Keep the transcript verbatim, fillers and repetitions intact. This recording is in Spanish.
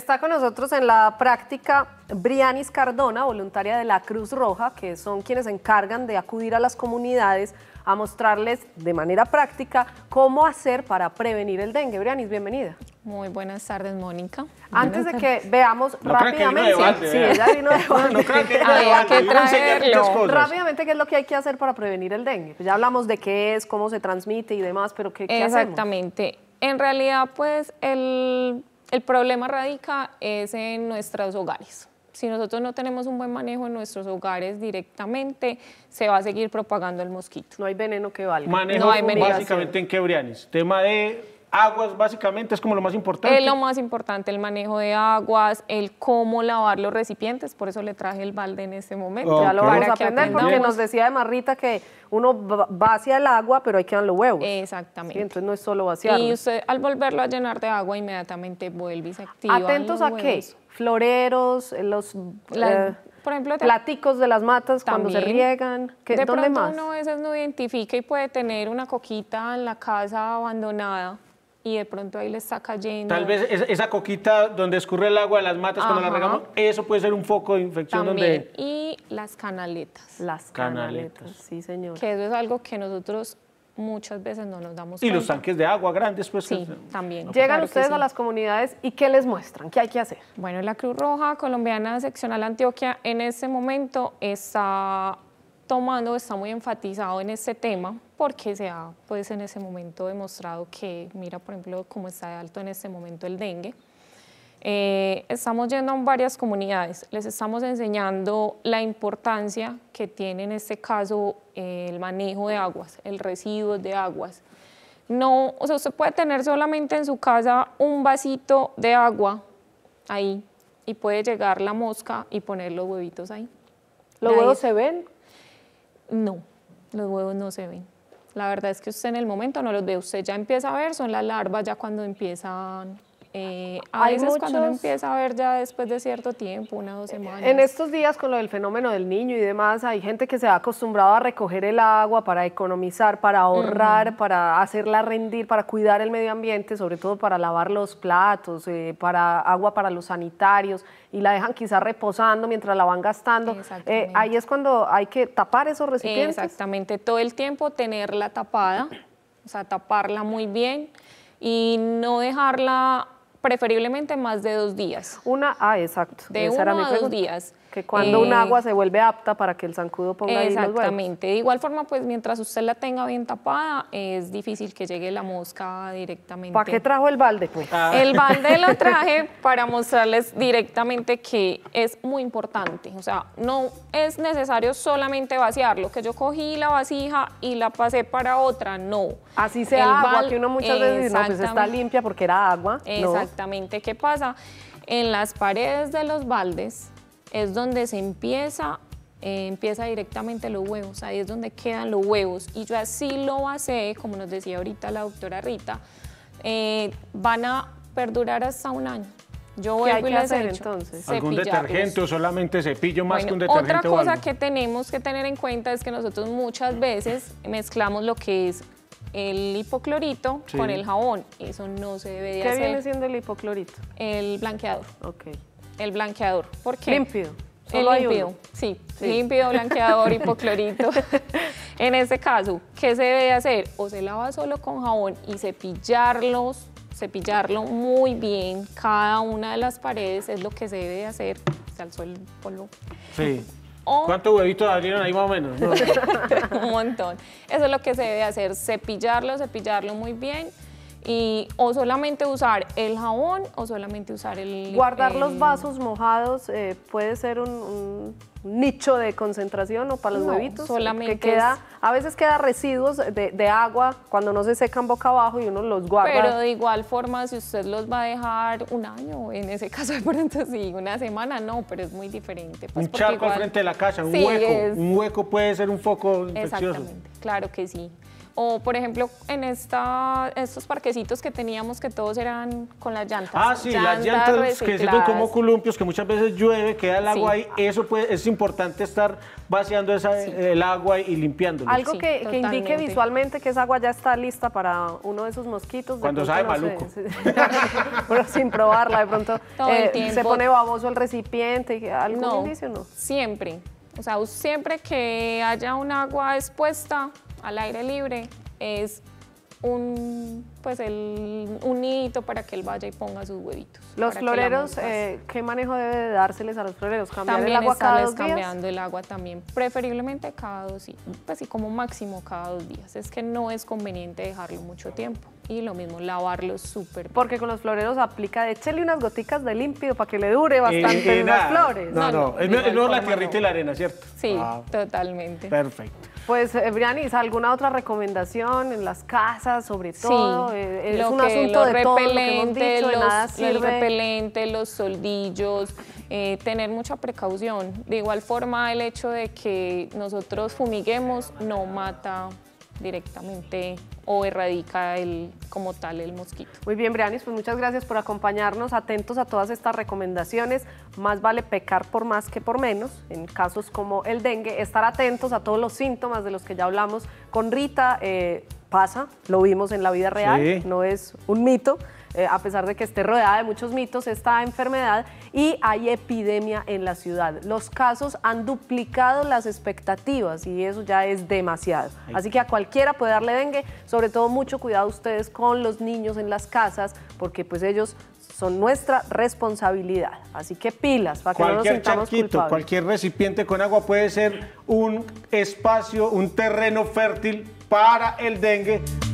está con nosotros en la práctica Brianis Cardona, voluntaria de la Cruz Roja, que son quienes se encargan de acudir a las comunidades a mostrarles de manera práctica cómo hacer para prevenir el dengue. Brianis, bienvenida. Muy buenas tardes, Mónica. Antes de que veamos no rápidamente, debate, sí, ella vino de no, no creo que había que traerlo. Rápidamente, ¿qué es lo que hay que hacer para prevenir el dengue? Pues ya hablamos de qué es, cómo se transmite y demás, pero ¿qué, qué hacemos? Exactamente. En realidad, pues, el, el problema radica es en nuestros hogares. Si nosotros no tenemos un buen manejo en nuestros hogares directamente, se va a seguir propagando el mosquito. No hay veneno que valga. Manejo No hay veneno. básicamente en qué, Brianis. Tema de aguas, básicamente, es como lo más importante. Es lo más importante, el manejo de aguas, el cómo lavar los recipientes, por eso le traje el balde en este momento. Okay. Ya lo vamos a que aprender porque aprendamos. nos decía de Marrita que uno vacía el agua, pero hay que dar los huevos. Exactamente. Sí, entonces no es solo vaciarlo. Y usted al volverlo a llenar de agua, inmediatamente vuelve y se activa. ¿Atentos a qué? Floreros, los La, eh, por ejemplo, platicos de las matas cuando se también. riegan. ¿Qué, De ¿Dónde pronto más? uno a veces no identifica y puede tener una coquita en la casa abandonada y de pronto ahí le está cayendo. Tal vez esa, esa coquita donde escurre el agua de las matas cuando la Ajá. regamos, eso puede ser un foco de infección También. donde... Y las canaletas, Las Canaletas. canaletas, sí señor. que eso es algo que nosotros muchas veces no nos damos Y cuenta. los tanques de agua grandes, pues... Sí, que- también. Llegan claro que ustedes sí. a las comunidades y ¿qué les muestran? ¿Qué hay que hacer? Bueno, la Cruz Roja Colombiana Seccional Antioquia en este momento está tomando, está muy enfatizado en este tema porque se ha, pues en ese momento demostrado que, mira, por ejemplo, cómo está de alto en este momento el dengue. Eh, estamos yendo a varias comunidades, les estamos enseñando la importancia que tiene en este caso eh, el manejo de aguas, el residuo de aguas. No, o sea, usted puede tener solamente en su casa un vasito de agua ahí y puede llegar la mosca y poner los huevitos ahí. ¿Los Nadie- huevos se ven? No, los huevos no se ven. La verdad es que usted en el momento no los ve, usted ya empieza a ver, son las larvas ya cuando empiezan, eh, a Hay veces cuando uno muchos- empieza a ver ya después de cierto tiempo, una o dos semanas. En estos días con lo del fenómeno del niño y demás, hay gente que se ha acostumbrado a recoger el agua para economizar, para ahorrar, para hacerla rendir, para cuidar el medio ambiente, sobre todo para lavar los platos, eh, para agua para los sanitarios, y la dejan quizás reposando mientras la van gastando. Eh, Exactamente. ahí es cuando hay que tapar esos recipientes. Exactamente, todo el tiempo tenerla tapada, o sea, taparla muy bien y no dejarla preferiblemente más de dos días. Una, ah, exacto. De esa era uno mi a dos pregunta. días. Que cuando Eh, un agua se vuelve apta para que el zancudo ponga ahí los huevos. Exactamente. De igual forma, pues mientras usted la tenga bien tapada, es difícil que llegue la mosca directamente. ¿Para qué trajo el balde, pues? Ah, El balde lo traje para mostrarles directamente que es muy importante. O sea, no es necesario solamente vaciarlo, que yo cogí la vasija y la pasé para otra, no. Así sea El agua, bal- que uno muchas veces dice, no, pues está Exactamente. limpia porque era agua. No. Exactamente. ¿Qué pasa? En las paredes de los baldes es donde se empieza, eh, empieza directamente los huevos, ahí es donde quedan los huevos. Y yo así lo basé, como nos decía ahorita la doctora Rita, eh, van a perdurar hasta un año. Yo ¿Qué hay vuelvo y que les hacer, echo, entonces? ¿Algún cepillarlos. detergente o solamente cepillo más que un Bueno, detergente otra o cosa algo? que tenemos que tener en cuenta es que nosotros muchas veces mezclamos lo que es el hipoclorito Sí. con el jabón. Eso no se debe de ¿Qué hacer. viene siendo el hipoclorito? El blanqueador. Ok. El blanqueador. ¿Por qué? Límpido. El Solo hay límpido, uno. sí, Sí. límpido, blanqueador, hipoclorito. En este caso, ¿qué se debe hacer? O se lava solo con jabón y cepillarlos, cepillarlo muy bien. Cada una de las paredes es lo que se debe de hacer. Se alzó el polvo. Sí. O ¿Cuántos huevitos abrieron ahí más o menos? No. un montón. Eso es lo que se debe hacer, cepillarlo, cepillarlo muy bien. Y o solamente usar el jabón o solamente usar el... Guardar el- los vasos mojados eh, puede ser un, un nicho de concentración o para los No, huevitos. solamente que queda, es- a veces queda residuos de, de agua cuando no se secan boca abajo y uno los guarda. Pero de igual forma, si usted los va a dejar un año, en ese caso de pronto sí, una semana no, pero es muy diferente. pues, Un porque charco igual- al frente de la casa, un Sí, hueco. es- Un hueco puede ser un foco infeccioso. Exactamente, claro que sí. O, por ejemplo, en esta, estos parquecitos que teníamos que todos eran con las llantas. Ah, sí, las llantas que sirven como columpios, que muchas veces llueve, queda el agua Sí. ahí. Eso puede, es importante estar vaciando esa, Sí. el agua y limpiándolo. Algo Sí, que, que indique totalmente. visualmente que esa agua ya está lista para uno de esos mosquitos. de Cuando pronto, sabe no maluco. sé, sí. Pero sin probarla, de pronto Todo el eh, tiempo. se pone baboso el recipiente. ¿Algún No, indicio no? siempre. O sea, siempre que haya un agua expuesta al aire libre, es un, pues el, un nidito para que él vaya y ponga sus huevitos. Los para que la floreros, mosca- eh, ¿qué manejo debe de dárseles a los floreros? ¿Cambiar También el agua cada estarles dos días? cambiando el agua también, preferiblemente cada dos días, pues sí, como máximo cada dos días. Es que no es conveniente dejarlo mucho tiempo. Y lo mismo, lavarlo súper bien. Porque con los floreros aplica de échele unas goticas de límpido para que le dure bastante Eh, eh, las nada. flores. No, No, no, no, es, de es igual mejor la forma tierrita no. y la arena, ¿cierto? Sí, Ah, totalmente. perfecto. Pues, eh, Brianis, ¿alguna otra recomendación en las casas, sobre todo? Sí, Eh, es lo un que- asunto los de todo lo que hemos repelentes, dicho, de los, nada el sirve. repelente, los soldillos, eh, tener mucha precaución. De igual forma, el hecho de que nosotros fumiguemos no mata directamente o erradica el, como tal el mosquito. Muy bien, Brianis, pues muchas gracias por acompañarnos, atentos a todas estas recomendaciones. Más vale pecar por más que por menos, en casos como el dengue, estar atentos a todos los síntomas de los que ya hablamos con Rita. Eh, pasa, lo vimos en la vida real, Sí. no es un mito. Eh, a pesar de que esté rodeada de muchos mitos esta enfermedad, y hay epidemia en la ciudad. Los casos han duplicado las expectativas y eso ya es demasiado. Así que a cualquiera puede darle dengue, sobre todo mucho cuidado ustedes con los niños en las casas, porque pues ellos son nuestra responsabilidad. Así que pilas, para que no nos Cualquier sintamos charquito, culpables. cualquier recipiente con agua puede ser un espacio, un terreno fértil para el dengue.